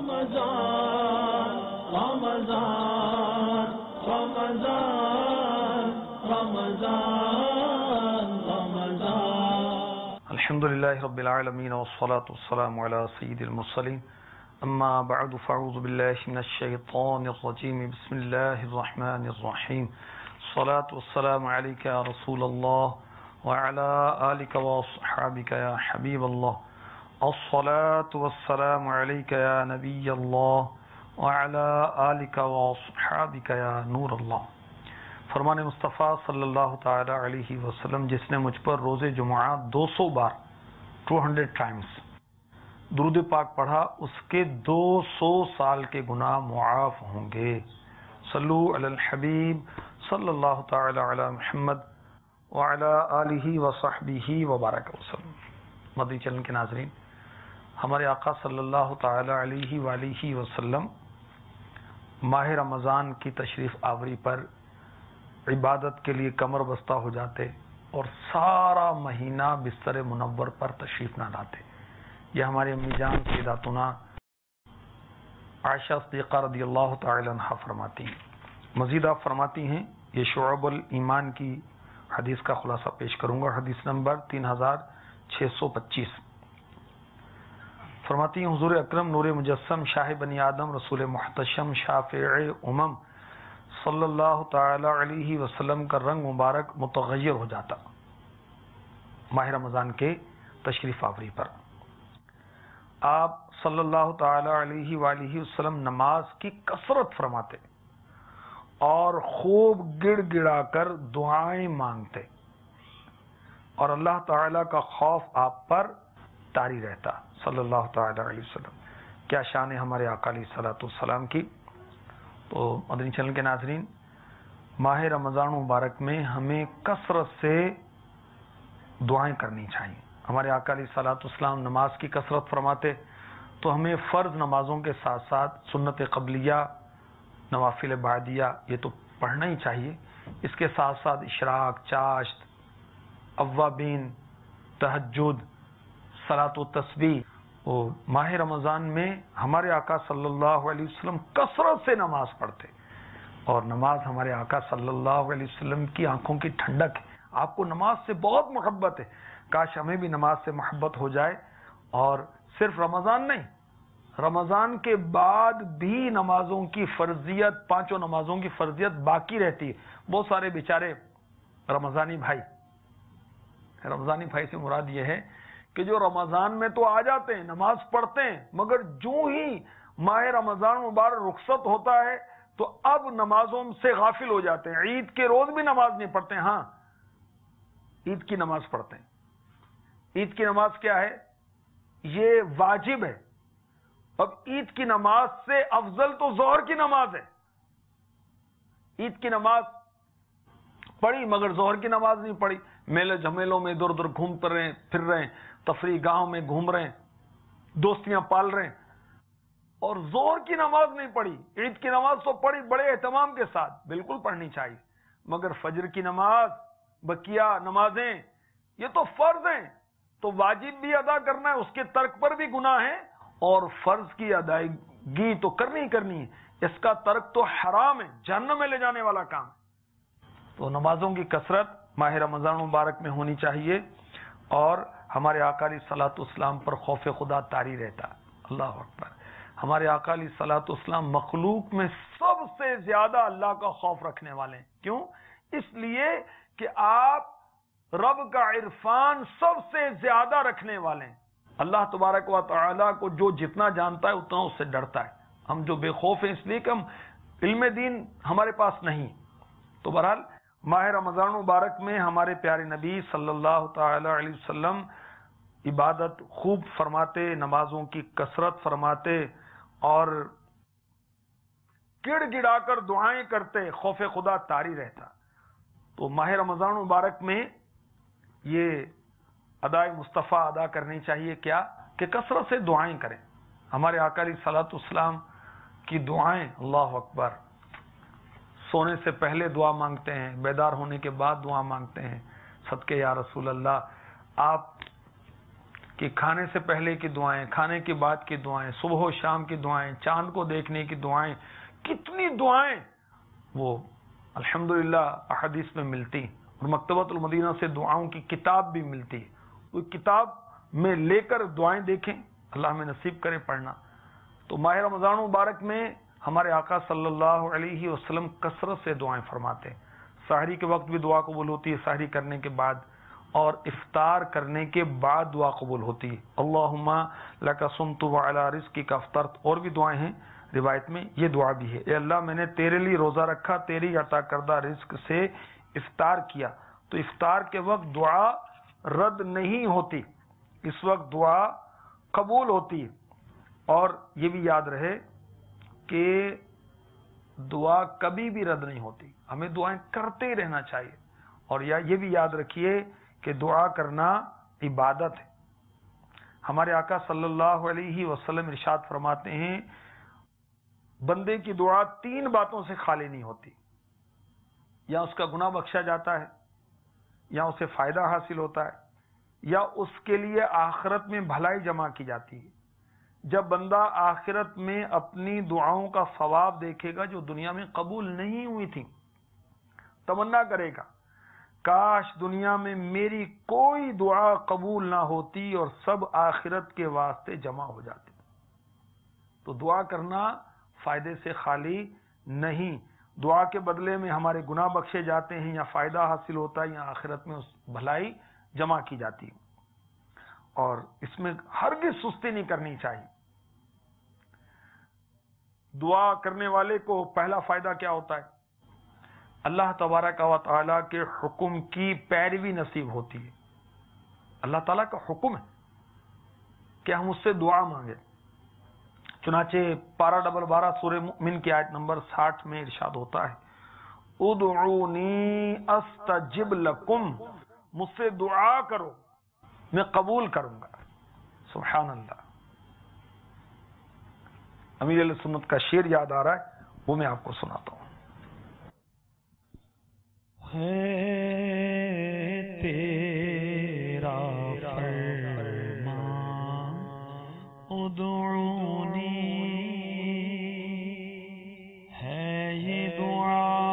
رمضان رمضان رمضان رمضان رمضان الحمد لله رب العالمين والصلاة والسلام على سيد المرسلين أما بعد فأعوذ بالله من الشيطان الرجيم بسم الله الرحمن الرحيم الصلاة والسلام عليك يا رسول الله وعلى آلك وصحابك يا حبيب الله الصلاة والسلام عليك يا نبي الله وعلى آلك وصحابك يا نور اللہ. فرمان مصطفیٰ صلی اللہ تعالی علیہ وسلم جس نے مجھ پر روز جمعہ 200 بار 200 ٹائمز درود پاک پڑھا اس کے 200 سال کے گناہ معاف ہوں گے. صلو علی الحبیب صلی اللہ تعالی علی محمد وعلی آلہ وصحبہ وبارک وسلم. مدنی چینل کے ناظرین، ہمارے آقا صلی اللہ تعالی علیہ وآلہ وسلم ماہ رمضان کی تشریف آوری پر عبادت کے لیے کمر بستہ ہو جاتے اور سارا مہینہ بستر منور پر تشریف نہ لاتے. یہ ہماری امی جان سیداتنا عائشہ صدیقہ رضی اللہ تعالی عنہ فرماتی ہیں. مزید آپ فرماتی ہیں، یہ شعب الایمان کی حدیث کا خلاصہ پیش کروں گا. حدیث نمبر 3625 فرماتی ہیں، حضور اکرم نور مجسم شاہ بنی آدم رسول محتشم شافع امم صلی اللہ تعالی علیہ وسلم کا رنگ مبارک متغیر ہو جاتا ماہ رمضان کے تشریف آوری پر. آپ صلی اللہ تعالی علیہ وآلہ وسلم نماز کی کثرت فرماتے اور خوب گڑ گڑا کر دعائیں مانگتے اور اللہ تعالی کا خوف آپ پر طاری رہتا صلی اللہ تعالی علیہ وسلم. کیا شان ہے ہمارے آقا علیہ الصلوۃ والسلام کی. تو مدنی چینل کے ناظرین، ماہ رمضان مبارک میں ہمیں کثرت سے دعائیں کرنی چاہیے. ہمارے آقا علیہ الصلوۃ والسلام نماز کی کثرت فرماتے تو ہمیں فرض نمازوں کے ساتھ ساتھ سنت قبلیہ، نوافل بعدیہ یہ تو پڑھنا ہی چاہیے. اس کے ساتھ ساتھ اشراق، چاشت، اوابین، تہجد، صلاۃ و تسبیح. ماہ رمضان میں ہمارے آقا صلی اللہ علیہ وسلم کثرت سے نماز پڑھتے اور نماز ہمارے آقا صلی اللہ علیہ وسلم کی آنکھوں کی ٹھنڈک ہے. آپ کو نماز سے بہت محبت ہے. کاش ہمیں بھی نماز سے محبت ہو جائے. اور صرف رمضان نہیں، رمضان کے بعد بھی نمازوں کی فرضیت، 5 نمازوں کی فرضیت باقی رہتی ہے. بہت سارے بیچارے رمضانی بھائی سے مراد یہ ہے کہ جو رمضان میں تو آ جاتے ہیں، نماز پڑھتے ہیں، مگر جو ہی ماہ رمضان مبارک رخصت ہوتا ہے تو اب نمازوں سے غافل ہو جاتے ہیں. عید کے روز بھی نماز نہیں پڑھتے. ہاں، عید کی نماز پڑھتے ہیں. عید کی نماز کیا ہے؟ یہ واجب ہے. اب عید کی نماز سے افضل تو ظہر کی نماز ہے. عید کی نماز پڑھی مگر ظہر کی نماز نہیں پڑھی. میلے جھمیلوں میں ادھر ادھر گھومتے رہے، پھر رہے، تفریح گاہوں میں گھوم رہے ہیں، دوستیاں پال رہے ہیں اور ظہر کی نماز نہیں پڑھی. عید کی نماز تو پڑھی بڑے اہتمام کے ساتھ، بالکل پڑھنی چاہیے، مگر فجر کی نماز، بقیہ نمازیں یہ تو فرض ہیں تو واجب بھی ادا کرنا ہے، اس کے ترک پر بھی گناہ ہے اور فرض کی ادائیگی تو کرنی ہی کرنی ہے. اس کا ترک تو حرام ہے، جہنم میں لے جانے والا کام ہے. تو نمازوں کی کثرت ماہ رمضان مبارک میں ہونی چاہیے اور ہمارے آقا علیہ الصلوۃ والسلام پر خوف خدا طاری رہتا. اللہ اکبر. ہمارے آقا علیہ الصلوۃ والسلام مخلوق میں سب سے زیادہ اللہ کا خوف رکھنے والے ہیں. کیوں؟ اس لیے کہ آپ رب کا عرفان سب سے زیادہ رکھنے والے ہیں. اللہ تبارک و تعالی کو جو جتنا جانتا ہے اتنا اس سے ڈرتا ہے. ہم جو بے خوف ہیں اس لیے کہ ہم علم دین ہمارے پاس نہیں. تو بہرحال ماہ رمضان مبارک میں ہمارے پیارے نبی صلی اللہ تعالی علیہ وسلم عبادت خوب فرماتے، نمازوں کی کثرت فرماتے اور گڑ گڑا کر دعائیں کرتے، خوف خدا طاری رہتا. تو ماہ رمضان مبارک میں یہ ادائے مصطفیٰ ادا کرنی چاہیے. کیا کہ کثرت سے دعائیں کریں. ہمارے آقا علیہ الصلوۃ والسلام کی دعائیں، اللہ اکبر، سونے سے پہلے دعا مانگتے ہیں، بیدار ہونے کے بعد دعا مانگتے ہیں. صدقے یا رسول اللہ، آپ کہ کھانے سے پہلے کی دعائیں، کھانے کے بعد کی دعائیں، صبح و شام کی دعائیں، چاند کو دیکھنے کی دعائیں، کتنی دعائیں وہ الحمدللہ احادیث میں ملتی، اور مکتبۃ المدینہ سے دعاؤں کی کتاب بھی ملتی. وہ کتاب میں لے کر دعائیں دیکھیں، اللہ ہمیں نصیب کرے پڑھنا. تو ماہ رمضان مبارک میں ہمارے آقا صلی اللہ علیہ وسلم کثرت سے دعائیں فرماتے ہیں. سحری کے وقت بھی دعا قبول ہوتی ہے، سحری کرنے کے بعد، اور افطار کرنے کے بعد دعا قبول ہوتی ہے. اللہم لک صمت وعلی رزقک افطرت، اور بھی دعائیں ہیں روایت میں، یہ دعا بھی ہے. اے اللہ میں نے تیرے لیے روزہ رکھا، تیری عطا کردہ رزق سے افطار کیا. تو افطار کے وقت دعا رد نہیں ہوتی، اس وقت دعا قبول ہوتی ہے. اور یہ بھی یاد رہے کہ دعا کبھی بھی رد نہیں ہوتی، ہمیں دعائیں کرتے ہی رہنا چاہیے. اور یہ بھی یاد رکھیے کہ دعا کرنا عبادت ہے. ہمارے آقا صلی اللہ علیہ وسلم ارشاد فرماتے ہیں بندے کی دعا 3 باتوں سے خالی نہیں ہوتی، یا اس کا گناہ بخشا جاتا ہے، یا اسے فائدہ حاصل ہوتا ہے، یا اس کے لیے آخرت میں بھلائی جمع کی جاتی ہے. جب بندہ آخرت میں اپنی دعاؤں کا ثواب دیکھے گا جو دنیا میں قبول نہیں ہوئی تھی، تمنا کرے گا کاش دنیا میں میری کوئی دعا قبول نہ ہوتی اور سب آخرت کے واسطے جمع ہو جاتی. تو دعا کرنا فائدے سے خالی نہیں، دعا کے بدلے میں ہمارے گناہ بخشے جاتے ہیں، یا فائدہ حاصل ہوتا ہے، یا آخرت میں اس بھلائی جمع کی جاتی ہے. اور اس میں ہرگز سستی نہیں کرنی چاہیے. دعا کرنے والے کو پہلا فائدہ کیا ہوتا ہے؟ اللہ تبارک و تعالیٰ کے حکم کی پیروی نصیب ہوتی ہے. اللہ تعالیٰ کا حکم ہے کہ ہم اس سے دعا مانگیں. چنانچہ پارہ ڈبل 12 سورہ مؤمن کی آیت نمبر 60 میں ارشاد ہوتا ہے ادعونی استجب لکم، مجھ سے دعا کرو میں قبول کروں گا. سبحان اللہ. امیر علیہ سنت کا شعر یاد آ رہا ہے، وہ میں آپ کو سناتا ہوں. ہے تیرا فرمان ادعونی، ہے یہ دعا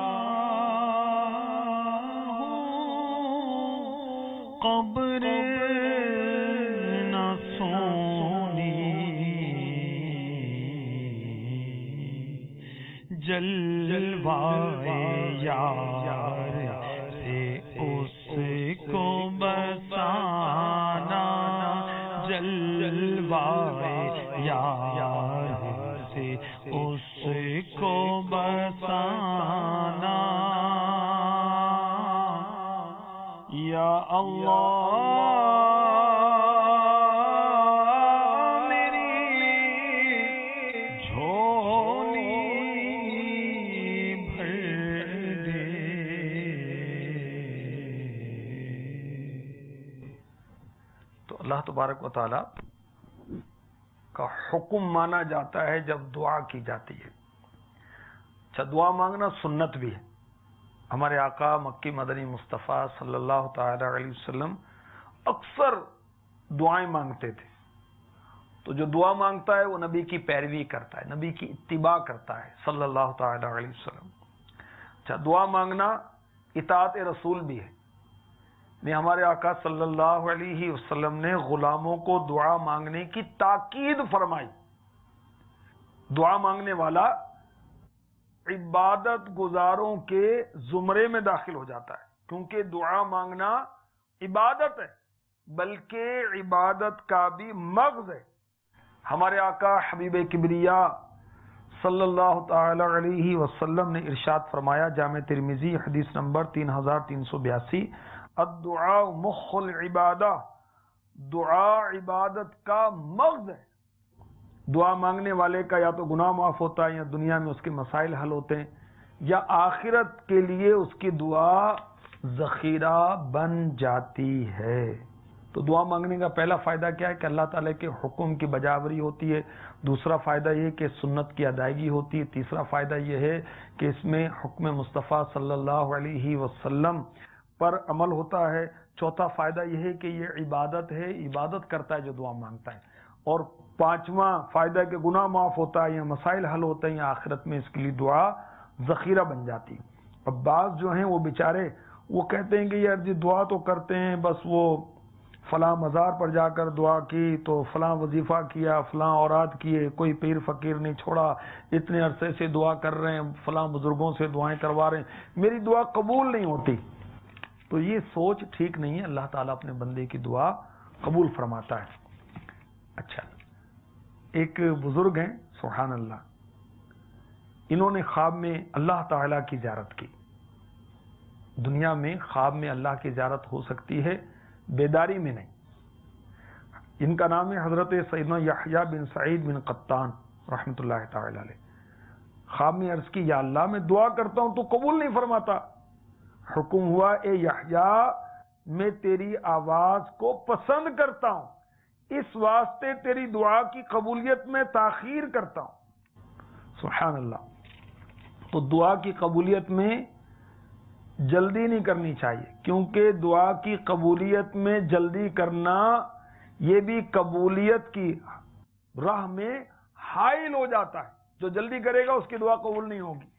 قبر نہ سونی، جلوائے یار سے اس کو بسانا، جلوائے یار سے اس کو بسانا. یا اللہ اللہ تبارک و تعالی کا حکم مانا جاتا ہے جب دعا کی جاتی ہے. اچھا، دعا مانگنا سنت بھی ہے. ہمارے آقا مکی مدنی مصطفیٰ صلی اللہ تعالی علیہ وسلم اکثر دعائیں مانگتے تھے. تو جو دعا مانگتا ہے وہ نبی کی پیروی کرتا ہے، نبی کی اتباع کرتا ہے صلی اللہ تعالی علیہ وسلم. اچھا، دعا مانگنا اطاعت رسول بھی ہے. ہمارے آقا صلی اللہ علیہ وسلم نے غلاموں کو دعا مانگنے کی تاکید فرمائی. دعا مانگنے والا عبادت گزاروں کے زمرے میں داخل ہو جاتا ہے، کیونکہ دعا مانگنا عبادت ہے، بلکہ عبادت کا بھی مغز ہے. ہمارے آقا حبیب کبریا صلی اللہ تعالی علیہ وسلم نے ارشاد فرمایا، جامع ترمذی حدیث نمبر 3382، الدعاء مخ العبادہ، دعا عبادت کا مغز ہے. دعا مانگنے والے کا یا تو گناہ معاف ہوتا ہے، یا دنیا میں اس کے مسائل حل ہوتے ہیں، یا آخرت کے لیے اس کی دعا ذخیرہ بن جاتی ہے. تو دعا مانگنے کا پہلا فائدہ کیا ہے کہ اللہ تعالیٰ کے حکم کی بجاوری ہوتی ہے. دوسرا فائدہ یہ کہ سنت کی ادائیگی ہوتی ہے. تیسرا فائدہ یہ ہے کہ اس میں حکم مصطفیٰ صلی اللہ علیہ وسلم پر عمل ہوتا ہے. چوتھا فائدہ یہ ہے کہ یہ عبادت ہے، عبادت کرتا ہے جو دعا مانگتا ہے. اور پانچواں فائدہ کہ گناہ معاف ہوتا ہے یا مسائل حل ہوتے ہیں یا آخرت میں اس کے لیے دعا ذخیرہ بن جاتی. اب بعض جو ہیں وہ بیچارے وہ کہتے ہیں کہ یار جی دعا تو کرتے ہیں، بس وہ فلاں مزار پر جا کر دعا کی تو فلاں وظیفہ کیا، فلاں اوراد کیے، کوئی پیر فقیر نہیں چھوڑا، اتنے عرصے سے دعا کر رہے ہیں، فلاں بزرگوں سے دعائیں کروا رہے ہیں، میری دعا قبول نہیں ہوتی. تو یہ سوچ ٹھیک نہیں ہے. اللہ تعالیٰ اپنے بندے کی دعا قبول فرماتا ہے. اچھا، ایک بزرگ ہیں سبحان اللہ، انہوں نے خواب میں اللہ تعالیٰ کی زیارت کی. دنیا میں خواب میں اللہ کی زیارت ہو سکتی ہے، بیداری میں نہیں. ان کا نام ہے حضرت سیدنا یحییٰ بن سعید بن قطان رحمۃ اللہ تعالی علیہ. خواب میں عرض کی یا اللہ میں دعا کرتا ہوں تو قبول نہیں فرماتا. حکم ہوا اے یحییٰ میں تیری آواز کو پسند کرتا ہوں، اس واسطے تیری دعا کی قبولیت میں تاخیر کرتا ہوں. سبحان اللہ. تو دعا کی قبولیت میں جلدی نہیں کرنی چاہیے، کیونکہ دعا کی قبولیت میں جلدی کرنا یہ بھی قبولیت کی راہ میں حائل ہو جاتا ہے. جو جلدی کرے گا اس کی دعا قبول نہیں ہوگی.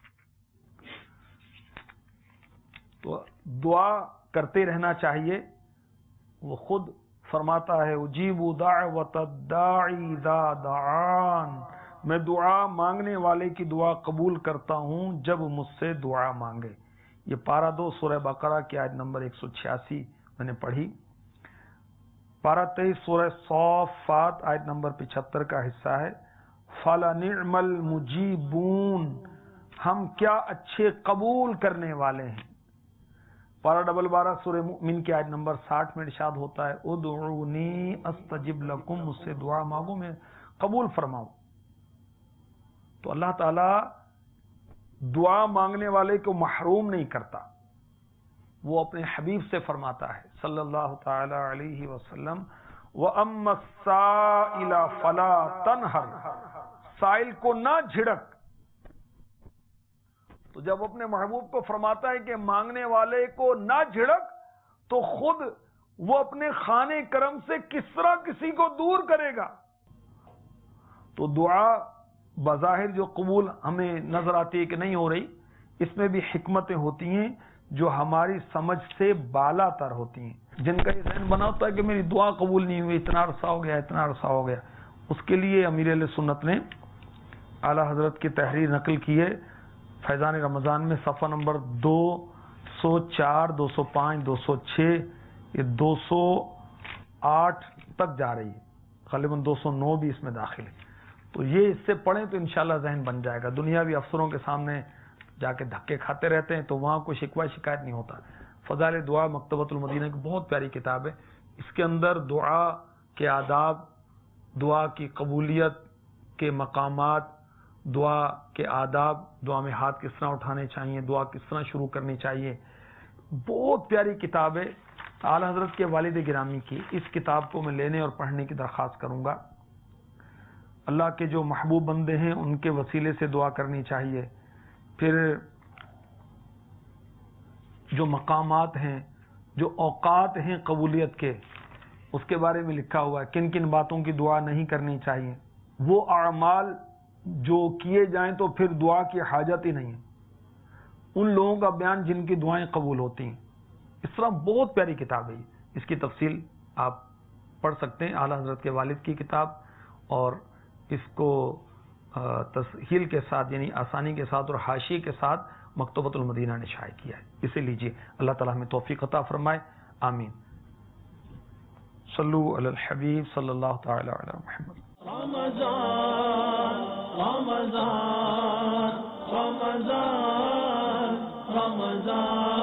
تو دعا کرتے رہنا چاہیے. وہ خود فرماتا ہے اجیب دعوت الداعی اذا دعان، میں دعا مانگنے والے کی دعا قبول کرتا ہوں جب مجھ سے دعا مانگے. یہ پارہ 2 سورہ بقرہ کی آیت نمبر 186 میں نے پڑھی. پارہ 23 سورہ صافات آیت نمبر 75 کا حصہ ہے. فَلَنِعْمَ الْمُجِيبُونَ، ہم کیا اچھے قبول کرنے والے ہیں. پارہ 12 سورہ مؤمن کی آیت نمبر 60 میں ارشاد ہوتا ہے ادعونی استجب لکم، مجھ سے دعا مانگو میں قبول فرماؤں. تو اللہ تعالی دعا مانگنے والے کو محروم نہیں کرتا. وہ اپنے حبیب سے فرماتا ہے صلی اللہ تعالی علیہ وسلم وَأَمَّا السَّائِلَ فَلَا تَنْهَرْ، سائل کو نہ جھڑک. تو جب اپنے محبوب کو فرماتا ہے کہ مانگنے والے کو نہ جھڑک، تو خود وہ اپنے خانے کرم سے کس طرح کسی کو دور کرے گا. تو دعا بظاہر جو قبول ہمیں نظر آتی ہے کہ نہیں ہو رہی، اس میں بھی حکمتیں ہوتی ہیں جو ہماری سمجھ سے بالا تر ہوتی ہیں. جن کا یہ ذہن بنا ہوتا ہے کہ میری دعا قبول نہیں ہوئی، اتنا عرصہ ہو گیا اتنا عرصہ ہو گیا، اس کے لیے امیر اہل سنت نے اعلیٰ حضرت کی تحریر نقل کی ہے فیضان رمضان میں صفحہ نمبر 204 205 206 یہ 208 تک جا رہی ہے، غالباً 209 بھی اس میں داخل ہے. تو یہ اس سے پڑھیں تو انشاءاللہ ذہن بن جائے گا. دنیاوی افسروں کے سامنے جا کے دھکے کھاتے رہتے ہیں تو وہاں کوئی شکوہ شکایت نہیں ہوتا. فضائل دعا مکتبۃ المدینہ کی بہت پیاری کتاب ہے. اس کے اندر دعا کے آداب، دعا کی قبولیت کے مقامات، دعا کے آداب، دعا میں ہاتھ کس طرح اٹھانے چاہیے، دعا کس طرح شروع کرنی چاہیے، بہت پیاری کتاب ہے اعلیٰ حضرت کے والد گرامی کی. اس کتاب کو میں لینے اور پڑھنے کی درخواست کروں گا. اللہ کے جو محبوب بندے ہیں ان کے وسیلے سے دعا کرنی چاہیے. پھر جو مقامات ہیں، جو اوقات ہیں قبولیت کے، اس کے بارے میں لکھا ہوا ہے کن کن باتوں کی دعا نہیں کرنی چاہیے. وہ اعمال جو کیے جائیں تو پھر دعا کی حاجت ہی نہیں ہے، ان لوگوں کا بیان جن کی دعائیں قبول ہوتی ہیں. اس طرح بہت پیاری کتاب ہے. اس کی تفصیل آپ پڑھ سکتے ہیں، اعلیٰ حضرت کے والد کی کتاب، اور اس کو تسہیل کے ساتھ یعنی آسانی کے ساتھ اور حاشیے کے ساتھ مکتبۃ المدینہ نے شائع کیا ہے. اسے لیجیے. اللہ تعالیٰ ہمیں توفیق عطا فرمائے. آمین. صلو علی الحبیب صلی اللہ تعالی علی محمد. رمضان رمضان رمضان رمضان